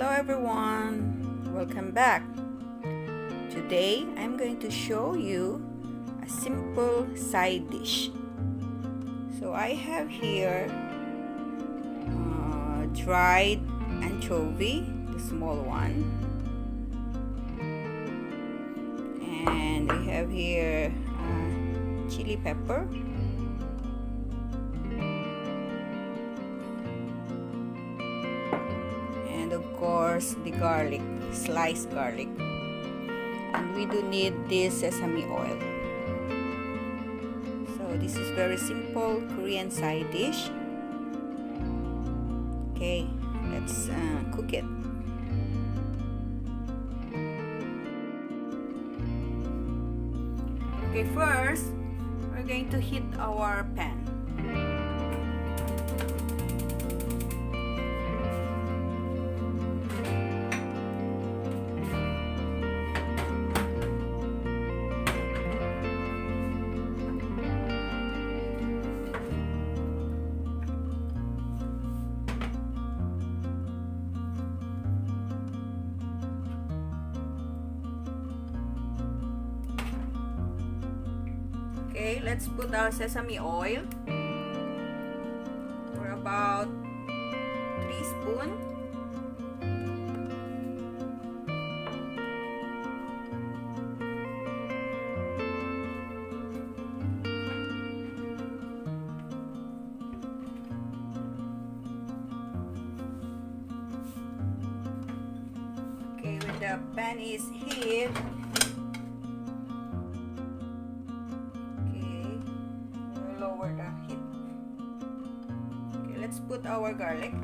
Hello everyone, welcome back. Today I'm going to show you a simple side dish. So I have here dried anchovy, the small one, and I have here chili pepper, and of course the garlic, sliced garlic, and we do need this sesame oil. So this is very simple Korean side dish. Okay, let's cook it. Okay, first we're going to heat our pan. Okay, let's put our sesame oil for about 3 spoons. Okay, when the pan is heated, lower the heat. Okay, let's put our garlic.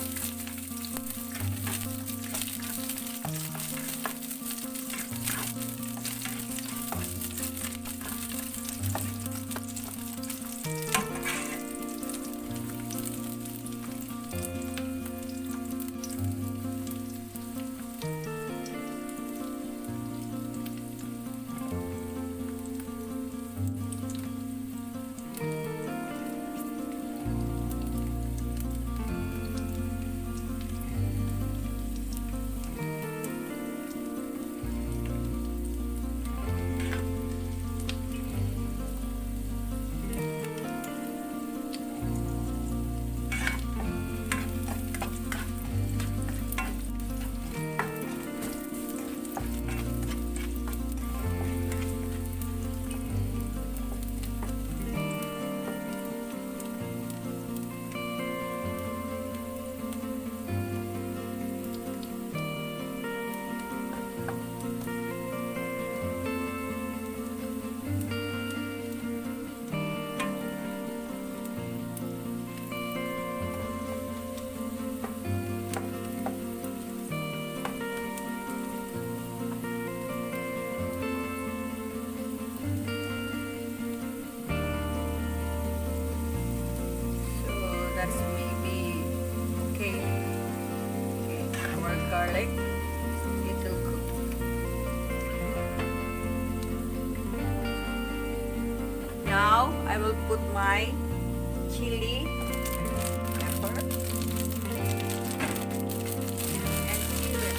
That's maybe okay. Our garlic, it will cook. Now I will put my chili pepper and stir it.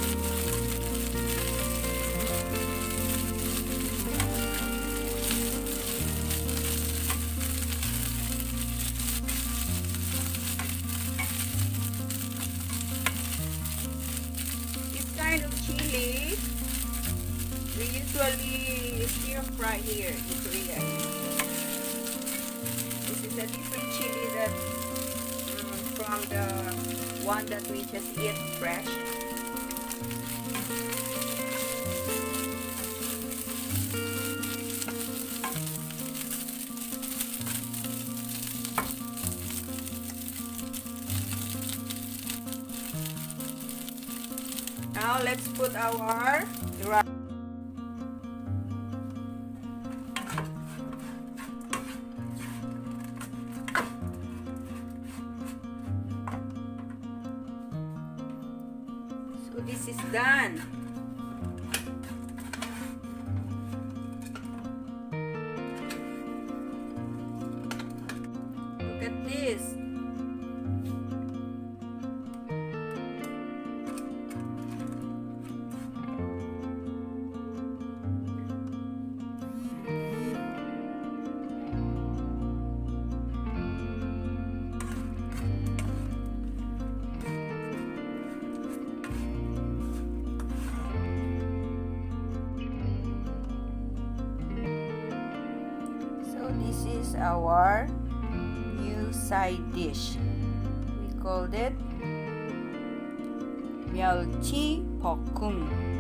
Kind of chili we usually stir fry here in Korea. This is a different chili that from the one that we just eat fresh. Now let's put our rice. So this is done. Look at this. So this is our new side dish. We called it myeolchi bokkeum.